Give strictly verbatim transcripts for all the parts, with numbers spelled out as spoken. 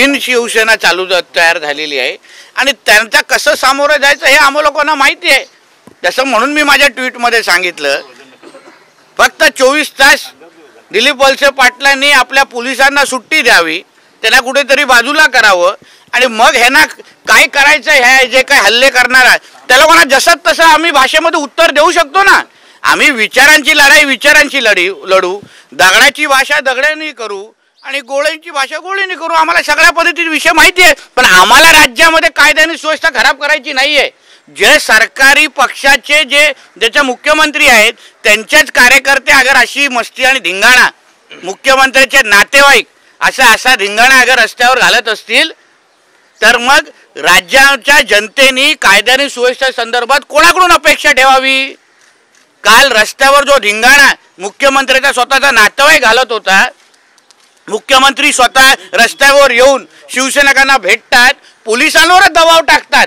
नवीन शिवसेना चालू तयार झालेली आहे आणि त्यांचा कसं सामोरं जायचं हे आम्हा लोकांना माहिती आहे। जसं म्हणून मी माझ्या ट्विटमध्ये सांगितलं, फक्त चोवीस तास दिलीप वळसे पाटलांनी आपल्या पोलिसांना सुट्टी द्यावी, त्यांना कुठेतरी बाजूला करावं आणि मग ह्यांना काय करायचं ह्या जे काय हल्ले करणार आहे त्या लोकांना जसं तसं आम्ही भाषेमध्ये उत्तर देऊ शकतो ना। आम्ही विचारांची लढाई विचारांची लढी लढू, दगडाची भाषा दगडांनी करू आणि गोळ्यांची भाषा गोळींनी करू। आम्हाला सगळ्या पद्धतीचे विषय माहिती आहे, पण आम्हाला राज्यामध्ये कायदा आणि सुव्यवस्था खराब करायची नाही आहे। जे सरकारी पक्षाचे जे ज्याचे मुख्यमंत्री आहेत त्यांचेच कार्यकर्ते अगर अशी मस्ती आणि धिंगाणा, मुख्यमंत्र्याचे नातेवाईक असा असा धिंगाणा अगर रस्त्यावर घालत असतील तर मग राज्याच्या जनतेने कायदा आणि सुव्यवस्था संदर्भात कोणाकडून अपेक्षा ठेवावी? काल रस्त्यावर जो धिंगाणा मुख्यमंत्र्याचा स्वतःचा नातेवाईक घालत होता, मुख्यमंत्री स्वतः रस्त्यावर येऊन शिवसैनिकांना भेटतात, पोलिसांवर दबाव टाकतात,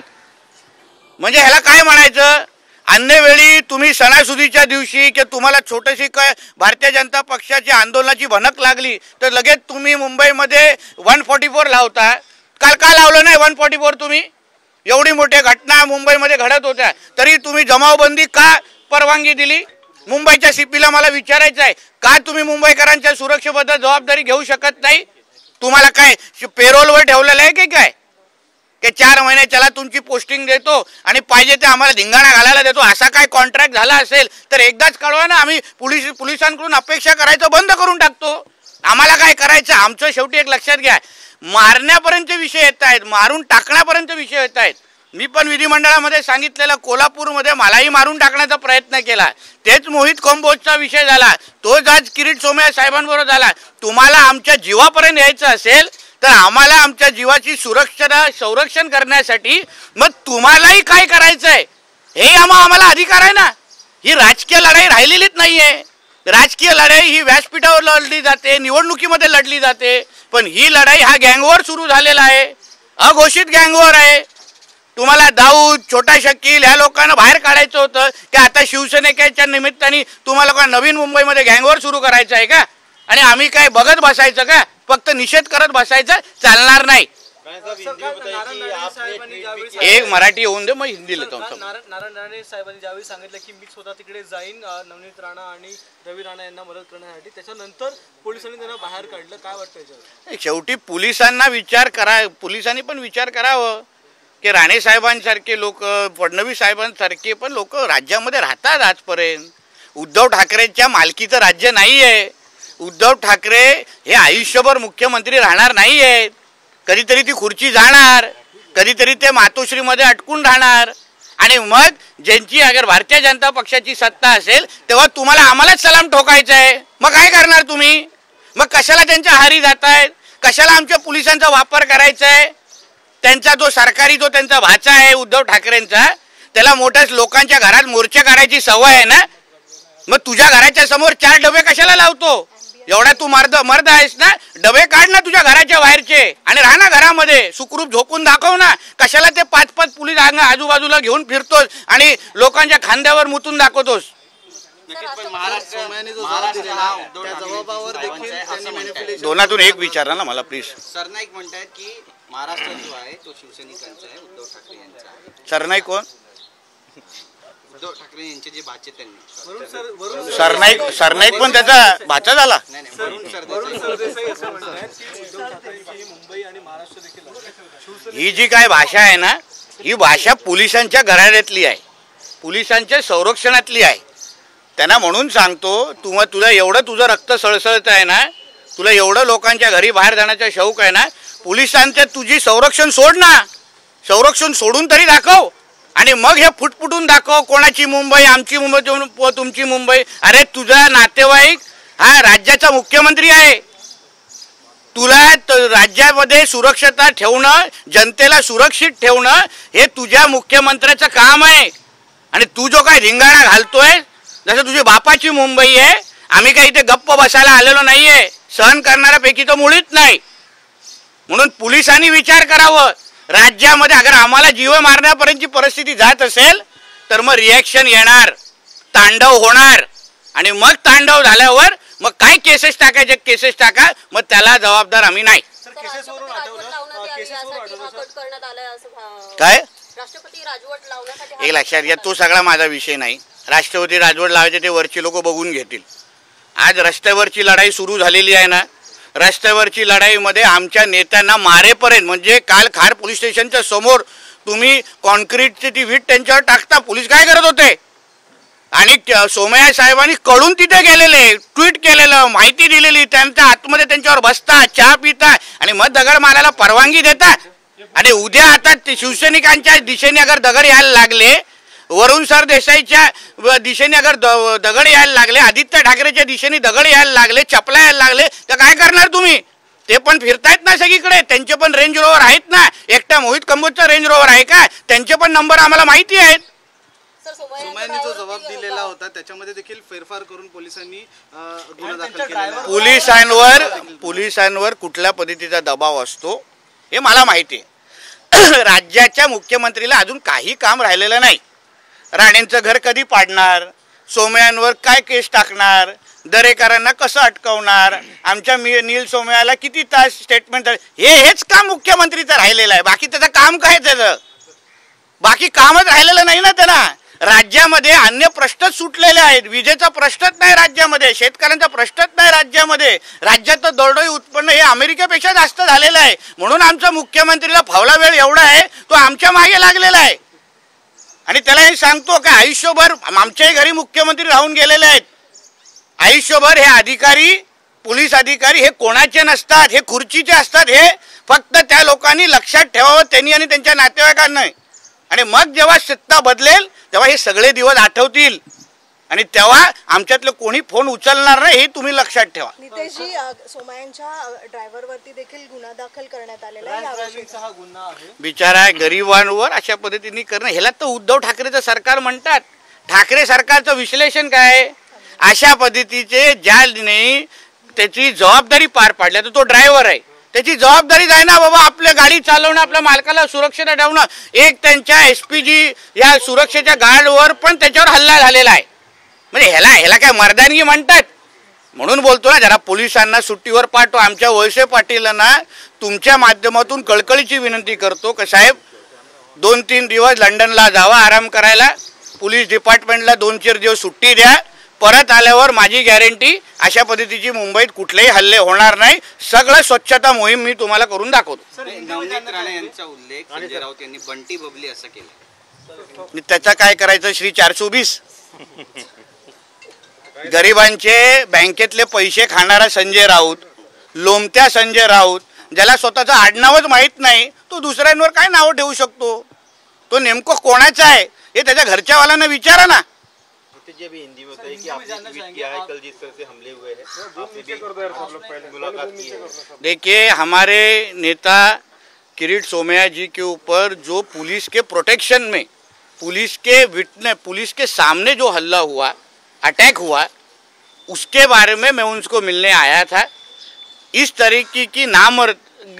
म्हणजे ह्याला काय म्हणायचं? अन्य वेळी तुम्ही सणासुदीच्या दिवशी की तुम्हाला छोटीशी काय भारतीय जनता पक्षाची आंदोलनाची भनक लागली तर लगेच तुम्ही मुंबईमध्ये वन फोर्टी फोर लावता। काल का लावलं नाही वन फोर्टी फोर? तुम्ही एवढी मोठी घटना मुंबईमध्ये घडत होत्या तरी तुम्ही जमावबंदी का परवानगी दिली? मुंबईच्या सीपीला मला विचारायचं आहे, का तुम्ही मुंबईकरांच्या सुरक्षेबद्दल जबाबदारी घेऊ शकत नाही? तुम्हाला काय पेरोलवर ठेवलेलं आहे की काय की चार महिने चला तुमची पोस्टिंग देतो आणि पाहिजे ते आम्हाला धिंगाणा घालायला देतो, असा काय कॉन्ट्रॅक्ट झाला असेल तर एकदाच कळवा ना। आम्ही पोलीस पोलिसांकडून अपेक्षा करायचं बंद करून टाकतो। आम्हाला काय करायचं? आमचं शेवटी एक लक्षात घ्या, मारण्यापर्यंत विषय येत आहेत, मारून टाकण्यापर्यंत विषय येत आहेत। मी पण विधिमंडळामध्ये सांगितलेलं, कोल्हापूरमध्ये मलाही मारून टाकण्याचा प्रयत्न केला, तेच मोहित कंबोजचा विषय झाला, तोच आज किरीट सोमय्या साहेबांबरोबर झाला। तुम्हाला आमच्या जीवापर्यंत यायचं असेल तर आम्हाला आमच्या जीवाची सुरक्षा संरक्षण करण्यासाठी मग तुम्हालाही काय करायचं आहे हे आम्हा आम्हाला अधिकार आहे ना। ही राजकीय लढाई राहिलेलीच नाही आहे। राजकीय लढाई ही व्यासपीठावर लढली जाते, निवडणुकीमध्ये लढली जाते, पण ही लढाई हा गँगवर सुरू झालेला आहे, अघोषित गँगवर आहे। तुम्हाला दाऊद, छोटा शकील ह्या लोकांना बाहेर काढायचं होतं की आता शिवसेनेच्या निमित्ताने तुम्हाला काय नवीन मुंबईमध्ये गँगवर सुरू करायचं आहे का? आणि आम्ही काय बघत बसायचं का? फक्त निषेध करत बसायचं चालणार नाही। एक मराठी होऊन दे, मग हिंदी लिहितो। नारायण राणे साहेबांनी ज्यावेळी सांगितलं की मी स्वतः तिकडे जाईन नवनीत राणा आणि रवी राणा यांना मदत करण्यासाठी, त्याच्यानंतर पोलिसांनी त्यांना बाहेर काढलं, काय वाटतं याच्यावर? शेवटी पोलिसांना विचार करा, पोलिसांनी पण विचार करावं की राणे साहेबांसारखे लोक, फडणवीस साहेबांसारखे पण लोक राज्यामध्ये राहतात आजपर्यंत। उद्धव ठाकरेंच्या मालकीचं राज्य नाही आहे। उद्धव ठाकरे हे आयुष्यभर मुख्यमंत्री राहणार नाही आहेत, कधीतरी ती खुर्ची जाणार, कधीतरी ते मातोश्रीमध्ये अटकून राहणार आणि मग ज्यांची अगर भारतीय जनता पक्षाची सत्ता असेल तेव्हा तुम्हाला आम्हालाच सलाम ठोकायचं आहे। मग काय करणार तुम्ही? मग कशाला त्यांच्या हारी जातायत? कशाला आमच्या पोलिसांचा वापर करायचा आहे? त्यांचा जो सरकारी जो त्यांचा भाचा आहे उद्धव ठाकरेंचा, त्याला मोठ्या लोकांच्या घरात मोर्चे करायची सवय आहे ना। मग तुझ्या घराच्या समोर चार डबे कशाला लावतो? एवढा तू मर्द मर्द आहेस ना, डबे काढ ना तुझ्या घराच्या बाहेरचे आणि राहा ना घरामध्ये, सुखरूप झोपून दाखव ना। कशाला ते पाच पाच पोलीस आजूबाजूला घेऊन फिरतोस आणि लोकांच्या खांद्यावर मुतून दाखवतोस? दोनातून एक विचारा ना मला प्लीज। सरनाईक म्हणतात की महाराष्ट्र जो आहे तो शिवसैनिकांचा आहे, उद्धव ठाकरे यांचा आहे। सरनाईक कोण? उद्धव ठाकरे यांचे जे भाचे त्यांनी सरनाईक सरनाईक पण त्याचा भाचा झाला। ही जी काय भाषा आहे ना, ही भाषा पोलिसांच्या घराण्यातली आहे, पोलिसांच्या संरक्षणातली आहे। त्यांना म्हणून सांगतो, तू तुला एवढं तुझं रक्त सळसळत आहे ना, तुला एवढं लोकांच्या घरी बाहेर जाण्याचा शौक आहे ना, पोलिसांच्या तुझी संरक्षण सोड ना, संरक्षण सोडून तरी दाखव आणि मग हे फुटफुटून दाखव कोणाची मुंबई, आमची मुंबई, तुमची मुंबई। अरे तुझा नातेवाईक हा राज्याचा मुख्यमंत्री आहे, तुला राज्यामध्ये सुरक्षता ठेवणं, जनतेला सुरक्षित ठेवणं हे तुझ्या मुख्यमंत्र्याचं काम आहे। आणि तू जो काय धिंगाणा घालतोय, जसं तुझी बापाची मुंबई आहे, आम्ही काही इथे गप्प बसायला आलेलो नाहीये, सहन करणाऱ्यापैकी तर मुळीच नाही। म्हणून पोलिसांनी विचार करावं, राज्यामध्ये अगर आम्हाला जीव मारण्यापर्यंतची परिस्थिती जात असेल तर मग रिॲक्शन येणार, तांडव होणार आणि मग तांडव झाल्यावर मग काय केसेस टाकायचे केसेस टाका, मग त्याला जबाबदार आम्ही नाही। केसेसवरून आठवलं केसेस यासाठी वाढवतात, हा सर. कट करण्यात आलाय असं भा- काय राष्ट्रपती राजवट लावण्यासाठी हा एक कट लक्षात घ्या, करण्यात तो सगळा माझा विषय नाही. राष्ट्रपती राजवट लावायचे ते वरची लोक बघून घेतील. आज रस्त्यावरची लढाई सुरू झालेली आहे ना, रस्त्यावरची लढाईमध्ये आमच्या नेत्यांना मारेपर्यंत, म्हणजे काल खार पोलीस स्टेशनच्या समोर तुम्ही कॉन्क्रीटची ती वीट त्यांच्यावर टाकता, पोलीस काय करत होते? आणि सोमय्या साहेबांनी कळून तिथे गेलेले, ट्विट केलेलं, माहिती दिलेली, त्यांच्या आतमध्ये त्यांच्यावर बसता, चहा पिता आणि मग दगड मारायला परवानगी देतात. आणि उद्या आता ते शिवसैनिकांच्या दिशेने अगर दगड यायला लागले, वरुण सर देसाईच्या दिशेने अगर दगड यायला लागले, आदित्य ठाकरेच्या दिशेने दगड यायला लागले, चपला यायला लागले, तर काय करणार तुम्ही? ते पण फिरतायत ना सगळीकडे, त्यांचे पण रेंज रोवर आहेत ना. एकटा मोहित कंबोजचा रेंज रोवर आहे का? त्यांचे पण नंबर आम्हाला माहिती आहेत. सर, सोमय्या सोमय्यांनी जो ड्रायव्हर जबाब होती, दिलेला होता. होता त्याच्यामध्ये देखील फेरफार करून पोलिसांनी अ, गुन्हा आणि दाखल त्यांच्या केलेला आहे. driver- पोलिसांवर पोलिसांवर कुठल्या पद्धतीचा दबाव असतो हे मला माहिती आहे. राज्याच्या मुख्यमंत्रीला अजून काही काम राहिलेलं नाही. राणेंचं घर कधी पाडणार, सोमय्यांवर काय केस टाकणार, दरेकरांना कसं अटकवणार, आमच्या मी नील सोमय्याला किती तास स्टेटमेंट, हे हेच काम मुख्यमंत्रीचं राहिलेलं आहे. बाकी त्याचं काम काय? त्याचं बाकी कामच राहिलेलं नाही ना त्यांना. राज्यामध्ये अन्य प्रश्नच सुटलेले आहेत. विजेचा प्रश्नच नाही राज्यामध्ये, शेतकऱ्यांचा प्रश्नच नाही राज्यामध्ये. राज्याचं दरडोई उत्पन्न हे अमेरिकेपेक्षा जास्त झालेलं आहे. म्हणून आमचा मुख्यमंत्रीला फावला वेळ एवढा आहे, तो आमच्या मागे लागलेला आहे. आणि त्याला हे सांगतो का आयुष्यभर आमच्याही घरी मुख्यमंत्री राहून गेलेले आहेत. आयुष्यभर हे अधिकारी, पोलीस अधिकारी हे कोणाचे नसतात, हे खुर्चीचे असतात. हे फक्त त्या लोकांनी लक्षात ठेवावं, त्यांनी आणि त्यांच्या नातेवाईकांना. आणि मग जेव्हा सत्ता बदलेल तेव्हा हे सगळे दिवस आठवतील आणि तेव्हा आमच्यातलं कोणी फोन उचलणार नाही, हे तुम्ही लक्षात ठेवा. नितेशजी, अ, सोमय्यांच्या ड्रायव्हरवरती देखील गुन्हा दाखल करण्यात आलेला आहे. रॅश यावर्षी ड्रायव्हिंगचा हा गुन्हा आहे. बिचारा गरिबांवर अशा पद्धतीने करणं, ह्याला तर उद्धव ठाकरेचं सरकार म्हणतात. ठाकरे सरकारचं विश्लेषण काय आहे? अशा पद्धतीचे ज्याने त्याची जबाबदारी पार पाडल्या, तर तो ड्रायव्हर आहे, त्याची जबाबदारी आहे ना बाबा, आपल्या गाडी चालवणं, आपल्या मालकाला सुरक्षित ठेवणं. एक त्यांच्या एस पी जी या सुरक्षेच्या गार्डवर पण त्याच्यावर हल्ला झालेला आहे. म्हणजे ह्याला ह्याला काय मर्दानगी म्हणतात? म्हणून बोलतो ना, जरा पोलिसांना सुट्टीवर पाठवा. आमच्या वळसे पाटीलांना तुमच्या माध्यमातून कळकळीची विनंती करतो की साहेब, दोन तीन दिवस लंडनला जावा आराम करायला, पोलीस डिपार्टमेंटला दोन चार दिवस सुट्टी द्या. परत आल्यावर माझी गॅरंटी अशा पद्धतीची मुंबईत कुठलेही हल्ले होणार नाही. सगळं स्वच्छता मोहीम मी तुम्हाला करून दाखवतो. सर, नाही, हिंदीमध्ये नवनीत त्यांना राणे यांचा उल्लेख संजय राऊत यांनी बंटी बबली असं केलं. आणि त्याचा काय करायचं? श्री चारशे वीस गरिबांचे बँकेतले पैसे खाणारा संजय राऊत, लोमत्या संजय राऊत, ज्याला स्वतःचं आडनावच माहीत नाही, तो दुसऱ्यांवर काय नाव ठेवू शकतो? तो नेमकं कोणाचा आहे हे त्याच्या घरच्यावाल्यांना विचारा ना. जी अभी हिंदी में कही कि आपने ट्वीट किया है कल जिस तरह से हमले हुए हैं, आपने भी मुलाकात की है. देखिए, हमारे नेता किरीट सोमैया जी के ऊपर जो पुलिस के प्रोटेक्शन में, पुलिस के विटनेस, पुलिस के सामने जो हल्ला हुआ, अटैक हुआ, उसके बारे में मैं उनको मिलने आया था. इस तरीके की नामर्द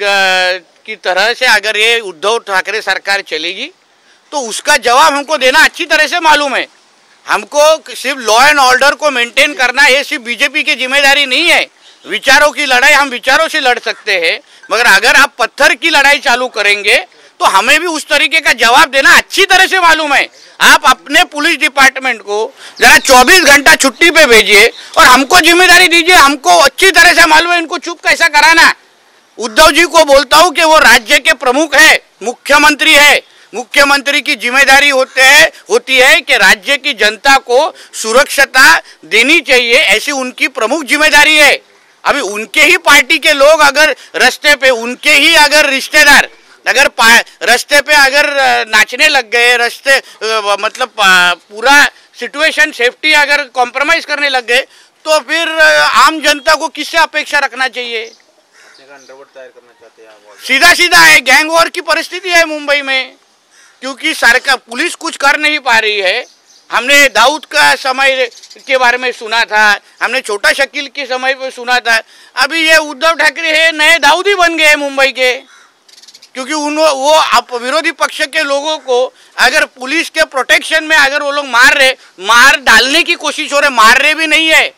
की तरह से अगर ये उद्धव ठाकरे सरकार चलेगी तो उसका जवाब हमको देना अच्छी तरह से मालूम है. हमको सिर्फ लॉ एंड ऑर्डर को मेंटेन करना ये सिर्फ बीजेपी की जिम्मेदारी नहीं है. विचारों की लड़ाई हम विचारों से लड़ सकते हैं, मगर अगर आप पत्थर की लड़ाई चालू करेंगे तो हमें भी उस तरीके का जवाब देना अच्छी तरह से मालूम है. आप अपने पुलिस डिपार्टमेंट को जरा चौबीस घंटा छुट्टी पे भेजिए और हमको जिम्मेदारी दीजिए. हमको अच्छी तरह से मालूम है इनको चुप कैसा कराना. उद्धव जी को बोलता हूँ कि वो राज्य के प्रमुख है, मुख्यमंत्री है. मुख्यमंत्री की जिम्मेदारी होते है होती है कि राज्य की जनता को सुरक्षता देनी चाहिए, ऐसी उनकी प्रमुख जिम्मेदारी है. अभी उनके ही पार्टी के लोग अगर रास्ते पे, उनके ही अगर रिश्तेदार अगर रास्ते पे अगर नाचने लग गए, रास्ते मतलब पूरा सिचुएशन सेफ्टी अगर कॉम्प्रोमाइज करने लग गए, तो फिर आम जनता को किससे अपेक्षा रखना चाहिए? अंडरवर्ल्ड तैयार करना चाहते हैं आप? सीधा सीधा है, गैंग वॉर की परिस्थिति है मुंबई में, क्योंकि सरकार पुलिस कुछ कर नहीं पा रही है. हमने दाऊद का समय के बारे में सुना था, हमने छोटा शकील के समय पे सुना था. अभी ये उद्धव ठाकरे है नए दाऊद ही बन गए मुंबई के, क्योंकि उन वो आप विरोधी पक्ष के लोगों को अगर पुलिस के प्रोटेक्शन में अगर वो लोग मार रहे, मार डालने की कोशिश हो रहे, मार रहे भी नहीं है,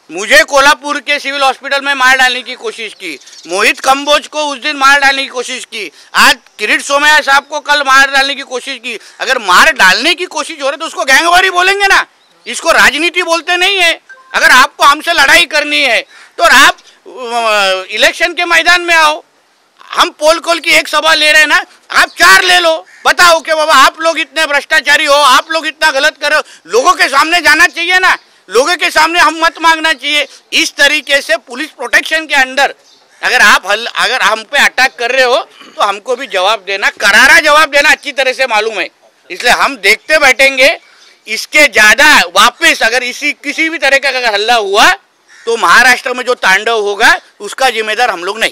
मुझे कोल्हापुर के सिविल हॉस्पिटल में मार डालने की कोशिश की, मोहित कंबोज को उस दिन मार डालने की कोशिश की, आज किरीट सोमैया साहब को कल मार डालने की कोशिश की। अगर मार डालने की कोशिश हो रही तो उसको गैंगवारी बोलेंगे ना, इसको राजनीति बोलते नहीं है। अगर आपको हमसे लड़ाई करनी है तो आप इलेक्शन के मैदान में आओ। हम पोल कोल की एक सभा ले रहे हैं ना, आप चार ले लो, बताओ कि बाबा आप लोग इतने भ्रष्टाचारी हो, आप लोग इतना गलत कर रहे हो। लोगों के सामने जाना चाहिए ना, लोगों के सामने हम मत मांगना चाहिए। इस तरीके से पुलिस प्रोटेक्शन के अंदर अगर आप हल अगर हम पे अटैक कर रहे हो तो हमको भी जवाब देना, करारा जवाब देना अच्छी तरह से मालूम है। इसलिए हम देखते बैठेंगे। इसके ज्यादा वापस अगर इसी किसी भी तरह का अगर हल्ला हुआ तो महाराष्ट्र में जो तांडव होगा उसका जिम्मेदार हम लोग नहीं।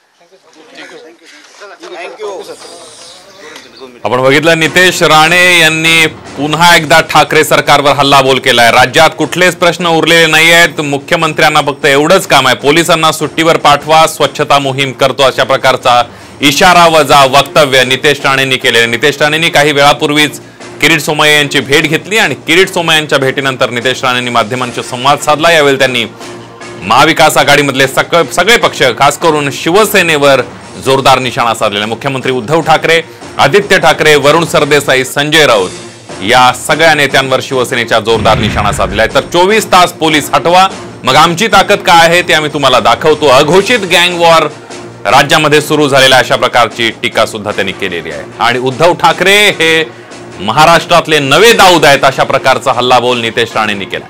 आपण बघितलं नितेश राणे यांनी पुन्हा एकदा ठाकरे सरकारवर हल्लाबोल केलाय। राज्यात कुठलेच प्रश्न उरलेले नाही आहेत, मुख्यमंत्र्यांना फक्त एवढंच काम आहे, पोलिसांना सुट्टीवर पाठवा, स्वच्छता मोहीम करतो, अशा प्रकारचा इशारा वजा वक्तव्य नितेश राणेंनी केले। नितेश राणेंनी काही वेळापूर्वीच किरीट सोमय्या यांची भेट घेतली आणि किरीट सोमय्या यांच्या भेटीनंतर नितेश राणेंनी माध्यमांशी संवाद साधला। यावेळी त्यांनी महाविकास आघाडीमधले सगळे पक्ष, खास करून शिवसेनेवर जोरदार निशाणा साधलेला। मुख्यमंत्री उद्धव ठाकरे, आदित्य ठाकरे, वरुण सरदेसाई, संजय राऊत या सगळ्या नेत्यांवर शिवसेनेच्या जोरदार निशाणा साधला आहे। तर चोवीस तास पोलीस हटवा, मग आमची ताकद काय आहे ते आम्ही तुम्हाला दाखवतो। अघोषित गँग वॉर राज्यामध्ये सुरू झालेल्या अशा प्रकारची टीका सुद्धा त्यांनी केलेली आहे। आणि उद्धव ठाकरे हे महाराष्ट्रातले नवे दाऊद आहेत अशा प्रकारचा हल्लाबोल नितेश राणेंनी केला।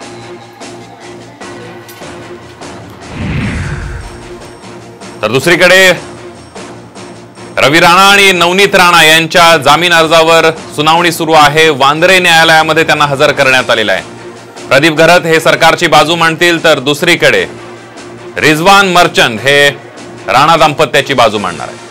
तर दुसरीकडे रवी राणा आणि नवनीत राणा यांच्या जामीन अर्जावर सुनावणी सुरू आहे। वांद्रे न्यायालयामध्ये त्यांना हजर करण्यात आलेला आहे। प्रदीप घरत हे सरकारची बाजू मांडतील तर दुसरीकडे रिजवान मर्चंट हे राणा दाम्पत्याची बाजू मांडणार आहेत।